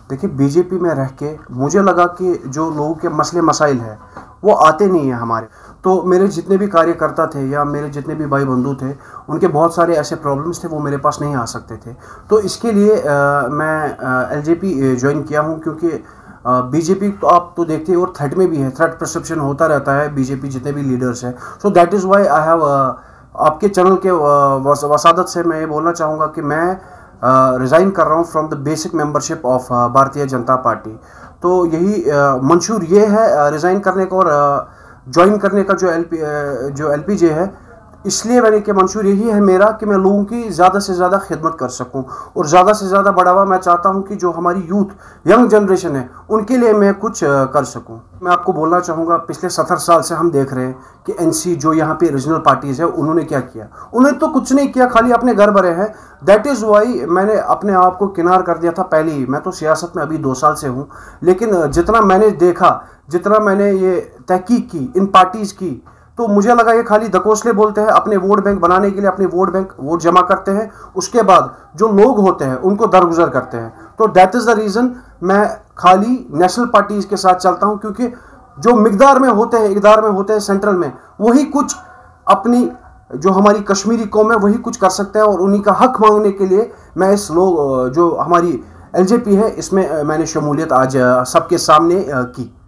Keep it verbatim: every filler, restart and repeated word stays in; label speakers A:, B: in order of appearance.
A: देखिए, बीजेपी में रह के मुझे लगा कि जो लोगों के मसले मसाइल हैं वो आते नहीं हैं हमारे। तो मेरे जितने भी कार्यकर्ता थे या मेरे जितने भी भाई बंधु थे, उनके बहुत सारे ऐसे प्रॉब्लम्स थे, वो मेरे पास नहीं आ सकते थे। तो इसके लिए आ, मैं एलजेपी ज्वाइन किया हूँ, क्योंकि बीजेपी तो आप तो देखते हैं और थ्रेट में भी है, थ्रेट परसेप्शन होता रहता है बीजेपी जितने भी लीडर्स हैं। So that is why I have आपके चैनल के वस, वसादत से मैं ये बोलना चाहूँगा कि मैं रिज़ाइन कर रहा हूँ from the basic membership of Bharatiya Janata party. तो यही मंशूर ये है रिज़ाइन करने का और ज्वाइन करने का जो एल पी जो एल पी जे है, इसलिए मैंने कि मंशूर यही है मेरा कि मैं लोगों की ज़्यादा से ज़्यादा खिदमत कर सकूं और ज़्यादा से ज़्यादा बढ़ावा मैं चाहता हूं कि जो हमारी यूथ यंग जनरेशन है उनके लिए मैं कुछ कर सकूं। मैं आपको बोलना चाहूँगा, पिछले सत्तर साल से हम देख रहे हैं कि एनसी जो यहाँ पे रीजनल पार्टीज़ है उन्होंने क्या किया। उन्होंने तो कुछ नहीं किया, खाली अपने घर भरे हैं। दैट इज़ वाई मैंने अपने आप को किनार कर दिया था पहले ही। मैं तो सियासत में अभी दो साल से हूँ, लेकिन जितना मैंने देखा, जितना मैंने ये तहकीक की इन पार्टीज़ की, तो मुझे लगा ये खाली दकोसले बोलते हैं, अपने वोट बैंक बनाने के लिए अपने वोट बैंक वोट जमा करते हैं, उसके बाद जो लोग होते हैं उनको दरगुजर करते हैं। तो दैट इज़ द रीज़न मैं खाली नेशनल पार्टीज़ के साथ चलता हूं, क्योंकि जो मिकदार में होते हैं, इकदार में होते हैं सेंट्रल में, वही कुछ अपनी जो हमारी कश्मीरी कौम है वही कुछ कर सकते हैं। और उन्हीं का हक मांगने के लिए मैं इस लोग जो हमारी एल जे पी है इसमें मैंने शमूलियत आज सबके सामने की।